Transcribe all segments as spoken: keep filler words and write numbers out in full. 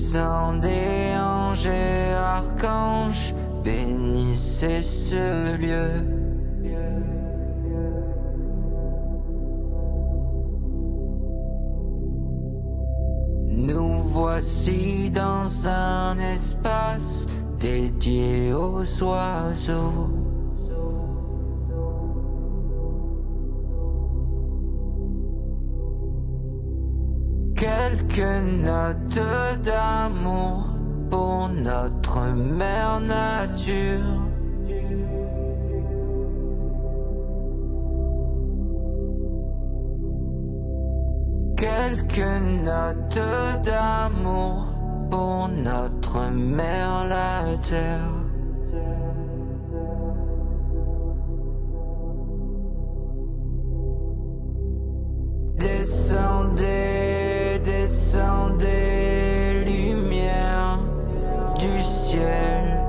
Descendez anges et archanges, bénissez ce lieu. Nous voici dans un espace dédié aux oiseaux. Quelques notes d'amour pour notre mère nature. Quelques notes d'amour pour notre mère la terre. Descendez, descendez, lumière du ciel.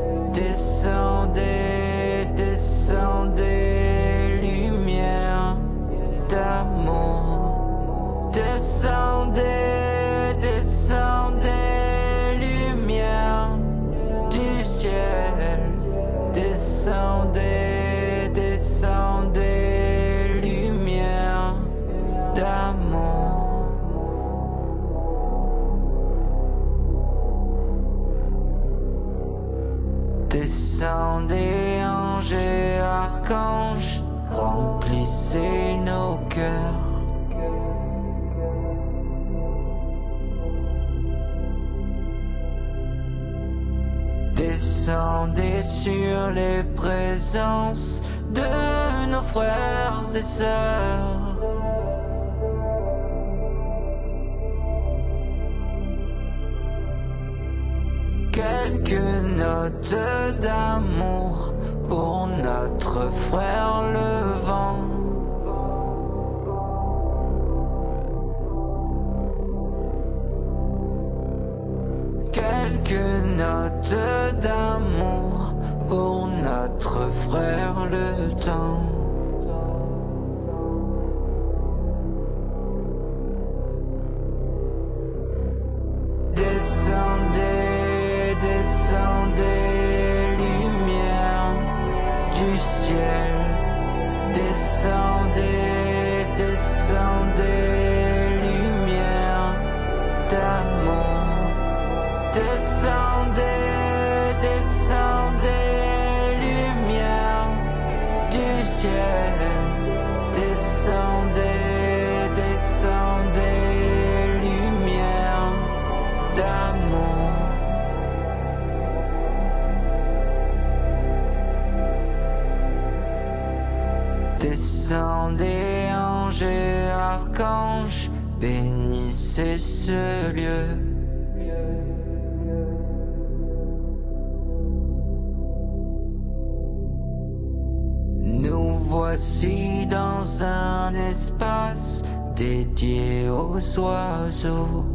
Descendez, descendez, lumière d'amour. Descendez, descendez, lumière du ciel. Descendez, descendez, lumière d'amour. Descendez, anges et archanges, remplissez nos cœurs. Descendez sur les présences de nos frères et sœurs. Quelques notes d'amour pour notre frère le vent. Quelques notes d'amour pour notre frère le temps. Descendez, descendez, lumière du ciel. Descendez, descendez, lumière d'amour. Descendez, descendez, lumière du ciel. Descendez, descendez, lumière d'amour. Descendez, anges et archanges, bénissez ce lieu. Nous voici dans un espace dédié aux oiseaux.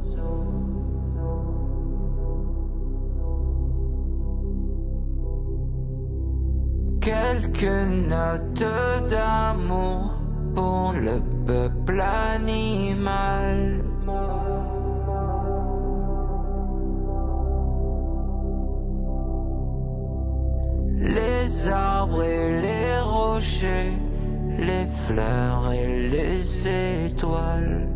Quelques notes d'amour pour le peuple animal. Les arbres et les rochers, les fleurs et les étoiles.